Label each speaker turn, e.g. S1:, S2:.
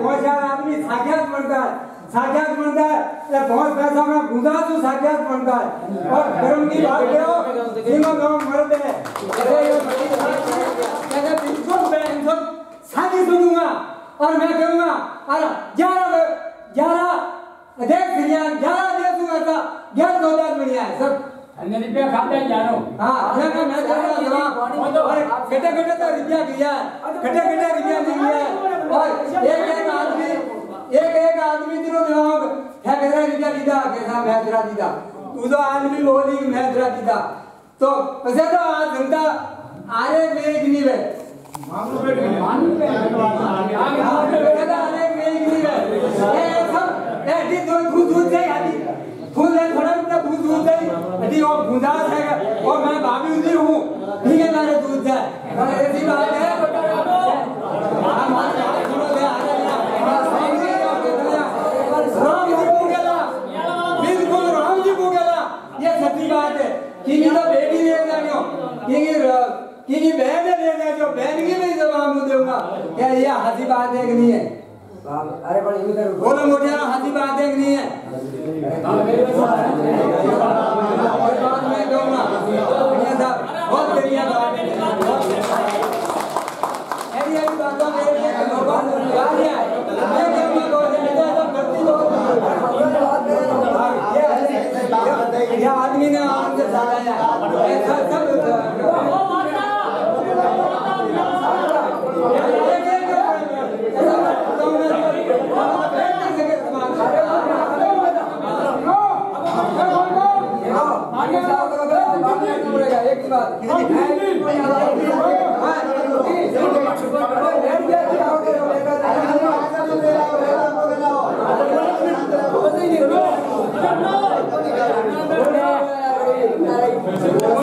S1: बहुत सारा आदमी साक्षात बनता है, साक्षात बनता है, बहुत पैसा में गुंजा तो साक्षात बनता है। और धर्म की बात करो, सीमा गांव मर्द है, ऐसे बिल्कुल मैं इनको शादी सुनूंगा और मैं कहूँगा अरे 11 देश दुनिया 11 देश दूंगा था 11 दौलत बढ़िया है सब
S2: अन्य रुपया खाते हैं जानो।
S1: हाँ मैं कहूँगा जवाब और कटे तो रुपया किया कटे रुपया नहीं किया और एक आदमी दिनों जवाब है कितना रुपया दीदा कैसा मैथरा दीदा तू तो आदमी बोली मैथरा दीदा तो वैसे तो आज जनता आरे मेरे नहीं है मानू पे आरे मेरे नहीं है ये सब ये दूध जाए आदि फूल है थोड़ा इतना दूध जाए आदि और गुंजाश है और मैं भाभी उसी हूँ ठीक है मेरे दूध जाए और ऐसी बात है राम जी को गेला ये सच्ची बात है कि तो बेटी ले जाओ कि बहन ले जाओ बहन की भी जवाब दूंगा क्या ये हंसी बात है कि नहीं है अरे बड़ी इधर बोलो मुझे हंसी बात है कि नहीं है मैं कहूँगा बहुत बढ़िया बात है